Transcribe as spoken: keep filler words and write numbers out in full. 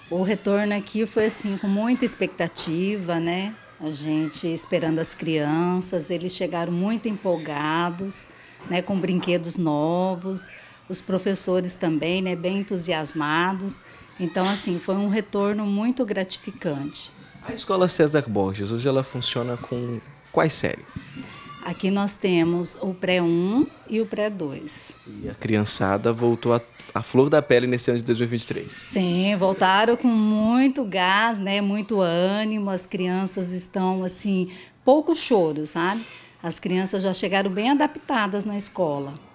O retorno aqui foi assim com muita expectativa, né? A gente esperando as crianças, eles chegaram muito empolgados, né, com brinquedos novos, os professores também, né, bem entusiasmados. Então, assim, foi um retorno muito gratificante. A Escola César Borges, hoje ela funciona com quais séries? Aqui nós temos o pré um e o pré dois. E a criançada voltou à à flor da pele nesse ano de dois mil e vinte e três. Sim, voltaram com muito gás, né? Muito ânimo. As crianças estão assim, pouco choro, sabe? As crianças já chegaram bem adaptadas na escola.